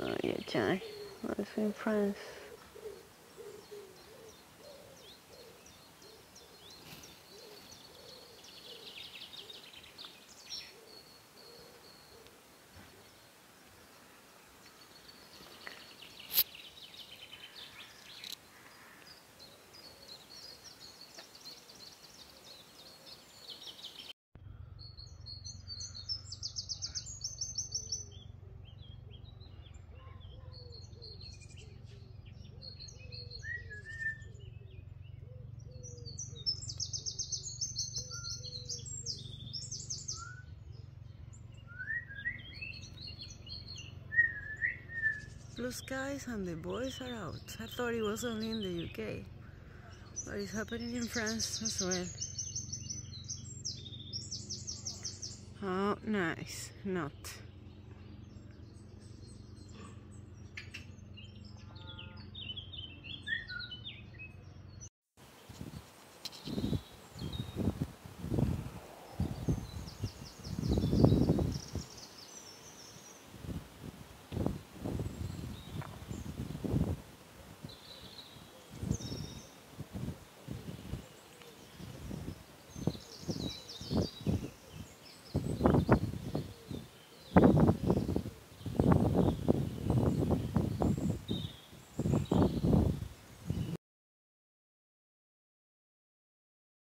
viaggiare. Adesso in France. Blue skies and the boys are out. I thought it was only in the UK, but it's happening in France as well. Oh, nice. Not.